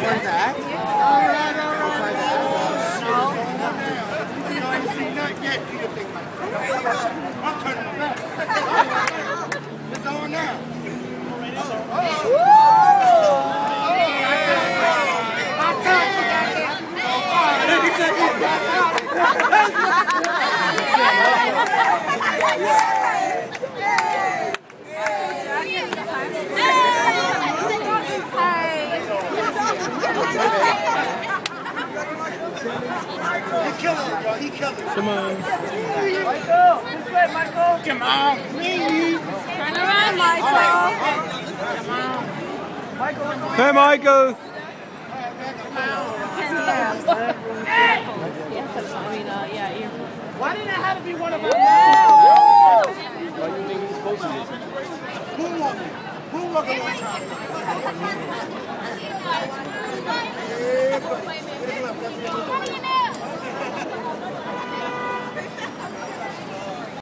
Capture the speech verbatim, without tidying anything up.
that. All right, all right. No. You ain't seen nothing yet, do you think? I'm turning my back. It's on now. He killed it, y'all. He killed it. Come on. Michael! This way, Michael! Come on! Turn around, Michael! Come on. Hey, Michael! Why didn't it have to be one of us? Why do you think he's supposed to do? Moonwalking. Moonwalking one time.